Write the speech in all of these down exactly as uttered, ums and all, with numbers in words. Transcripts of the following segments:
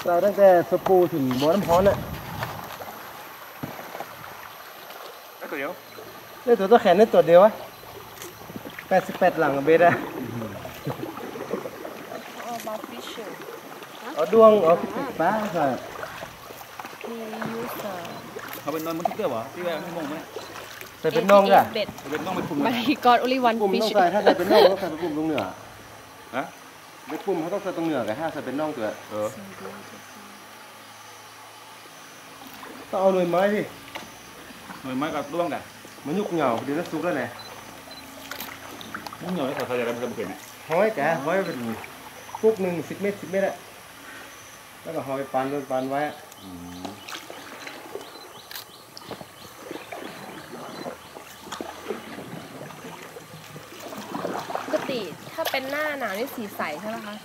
เราตั้งแต่สปูถึงบ่อน้ำฮ้อนอะได้ตัวเดียวได้ตัวตัวแขนได้ตัวเดียววะแปดสิบแปดหลังเบสอะเอาดวงเอาติดป้าค่ะเขาเป็นนอนมันทุกเดือนวะที่ว่าไม่มองไหมใส่เป็นน่องก่ะเป็นน่องเป็นปุ่ม My God only one ปุ่ม fish ต้องใส่ถ้าใส่เป็นน่องต้องใส่เป็นปุ่มตรงเหนือฮะเป็นปุ่มเขาต้องใส่ตรงเหนือไงถ้าใส่เป็นน่องตัวเออต้องเอาหน่วยไม้ดิหน่วยไม้กับด้วงกันมันยุกเหงาเดี๋ยวจะสุกแล้วไงมุ้งเหนียวที่เขาใส่อะไรมันจะเป็นไงห้อยแกห้อยเป็นฟุกหนึ่งสิบเมตรสิบเมตรอะแล้วก็ห้อยปานปานไว้ปกติถ้าเป็นหน้าหนาวนี่สีใสใช่ไหมคะ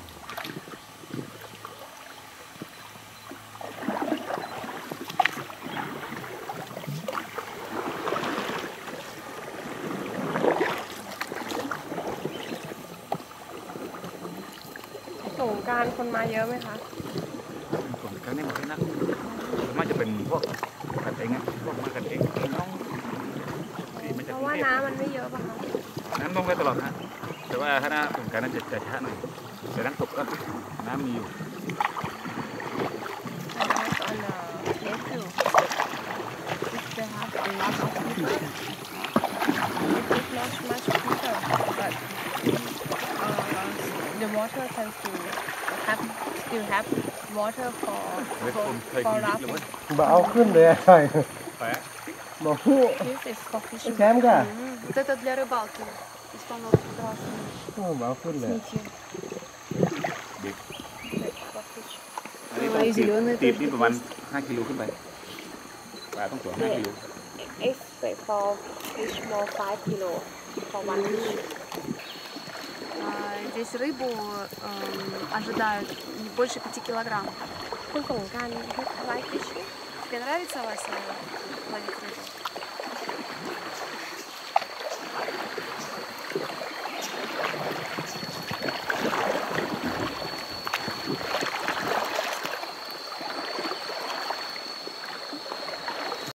สงกรานต์คนมาเยอะไหมคะสงกรานต์นี่มันนักมันจะเป็นพวกกันเองไงพวกมากันเองน้องเพราะว่าน้ำมันไม่เยอะป่ะคะน้ำลงไปตลอดนะแต่ว่าถ้าหน้าสงกรานต์น่าจะจะช้าหน่อยแต่น้ำตกก็น้ำมีอยู่ The water tends to have still have water for for for rafting บ่เอาขึ้นเลยใช่บ่ฮู้ This is for fishing แคมก่ะ Вот это для рыбалки исполнил прекрасно โอ้บ่เอาขึ้นเลยตีบนี่ประมาณห้ากิโลขึ้นไปปลาต้องตัวห้ากิโล Expect for fish more five kilo for one fish Здесь рыбу э, ожидают не больше пяти килограмм. คุณสงการไลฟ์ฟิช Тебе нравится, Вася, ловить рыбу?